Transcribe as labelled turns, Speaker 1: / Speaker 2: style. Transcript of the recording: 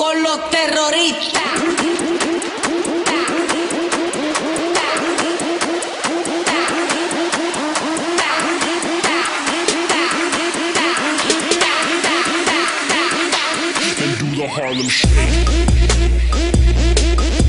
Speaker 1: por los terroristas.
Speaker 2: And do the Harlem Shake.